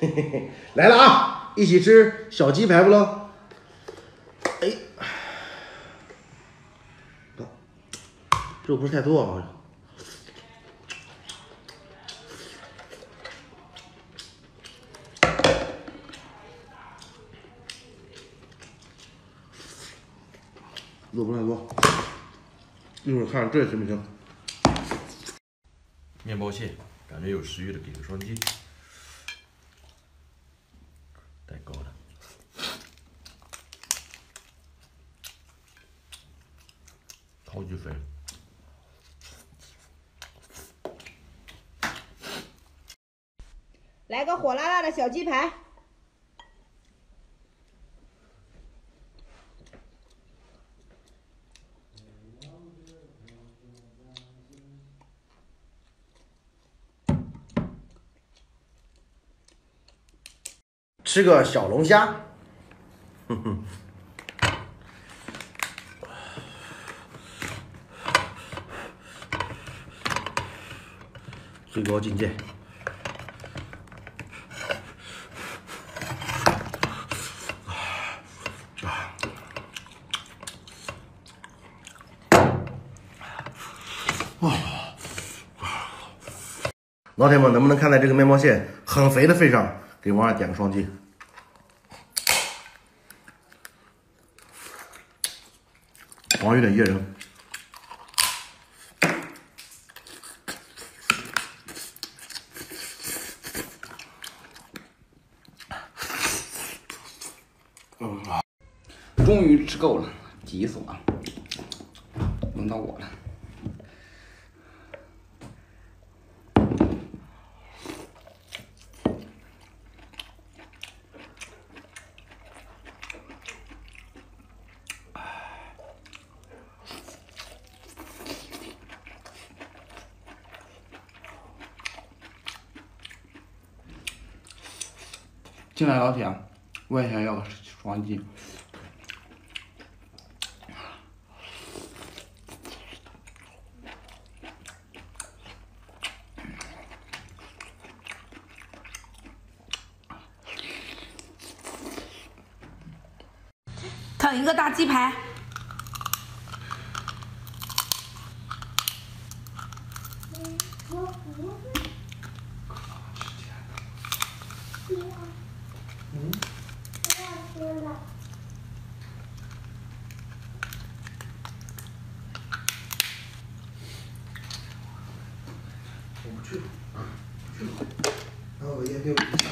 嘿嘿嘿，来了啊！一起吃小鸡排不喽？哎，肉不是太多啊。肉不太多，一会儿看这行不行？ 面包屑，感觉有食欲的给个双击，太高了。超级肥。 来个火辣辣的小鸡排。 吃个小龙虾，哼哼，最高境界。老铁们，能不能看在这个面包屑很肥的份上，给王二点个双击？黄有点噎人。 终于吃够了，急死我了！轮到我了。进来，老铁，我也想要个双击。 啃一个大鸡排。 我不去了，不去了。然后我也给我。